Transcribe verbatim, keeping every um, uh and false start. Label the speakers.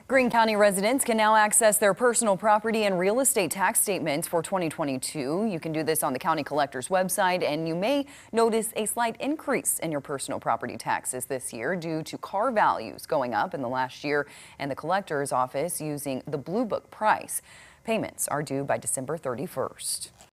Speaker 1: Greene County residents can now access their personal property and real estate tax statements for twenty twenty-two. You can do this on the county collector's website, and you may notice a slight increase in your personal property taxes this year due to car values going up in the last year and the collector's office using the Blue Book price. Payments are due by December thirty-first.